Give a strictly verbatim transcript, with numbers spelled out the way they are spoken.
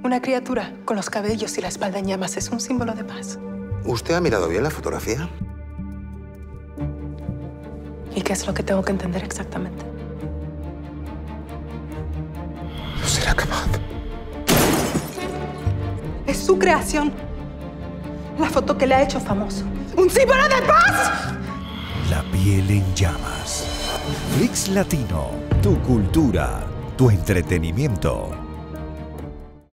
Una criatura con los cabellos y la espalda en llamas es un símbolo de paz. ¿Usted ha mirado bien la fotografía? ¿Y qué es lo que tengo que entender exactamente? No será capaz. Es su creación. La foto que le ha hecho famoso. ¡Un símbolo de paz! La piel en llamas. Flix Latino. Tu cultura. Tu entretenimiento.